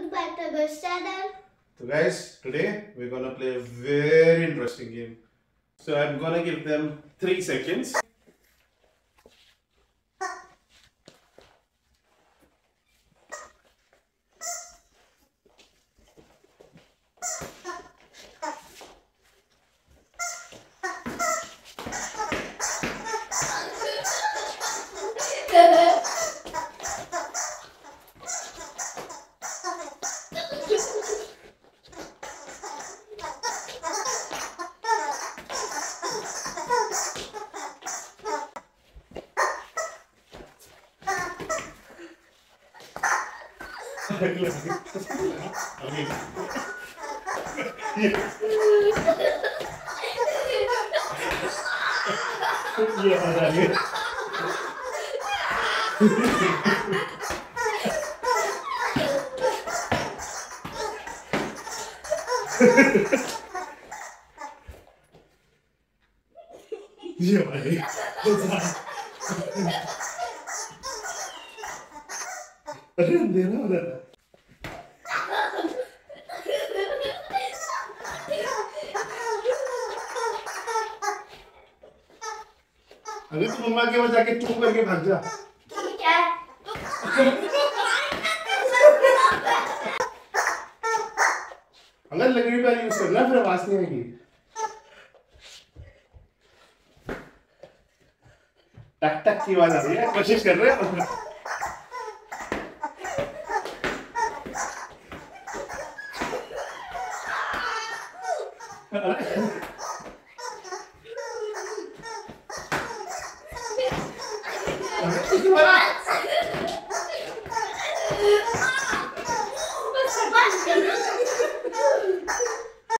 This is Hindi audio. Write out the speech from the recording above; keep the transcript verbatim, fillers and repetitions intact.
back to the channel. So guys, today we're gonna play a very interesting game. So I'm gonna give them three seconds. ये भाई अरे अंधेरा हो रहा है। अगर तू मम्मा के वजह जाके चुप करके भाग जा। ठीक है। अगर लकड़ी पर यूज करना फिर आवाज नहीं आएगी। टक टक की आवाज आ रही है, कोशिश कर रहे हो।